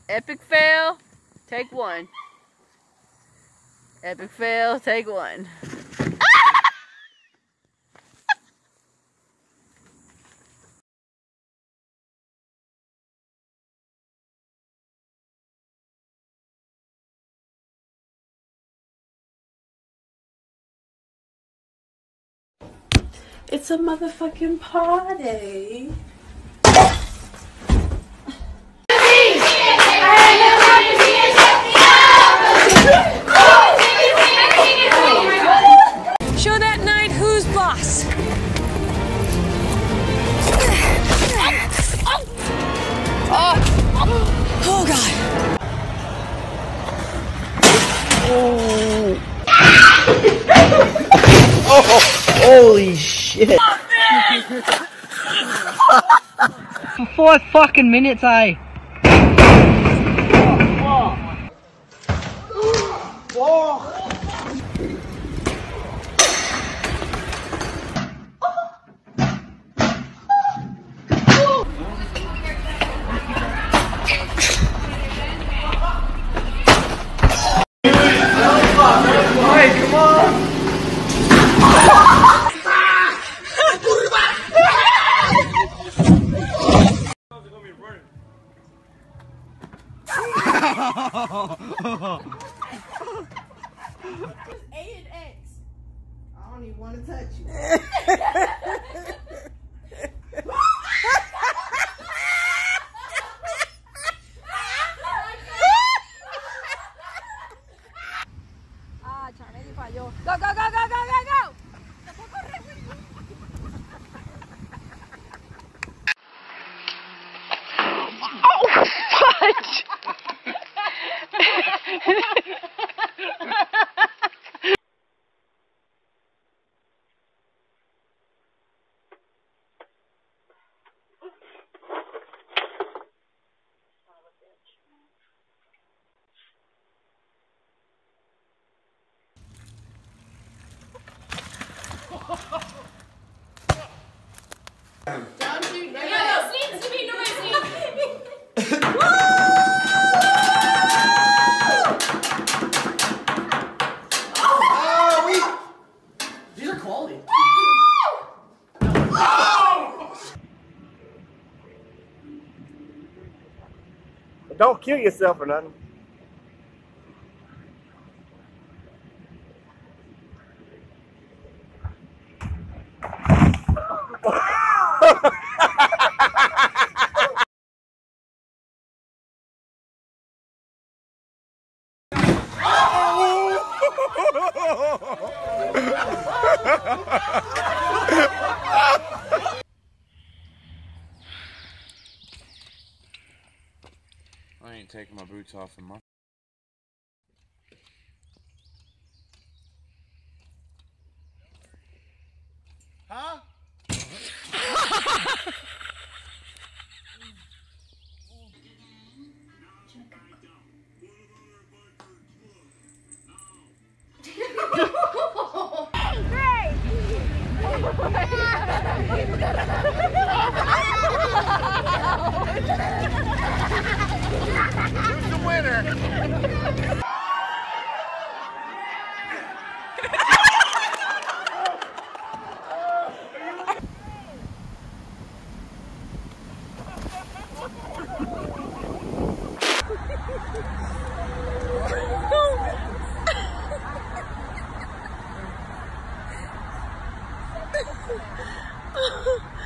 Epic fail, take one. Epic fail, take one. It's a motherfucking party. Show that knight who's boss. Oh God. Oh, holy shit. For 5 fucking minutes, eh? A and X. I don't even want to touch you. Ah, Chanel falló. Go, go, go, go, go, go, go. Se fue a correr, güey. This needs to be noisy. These are quality. Don't kill yourself or nothing. I ain't taking my boots off in months. Huh? Who's the winner? Oh,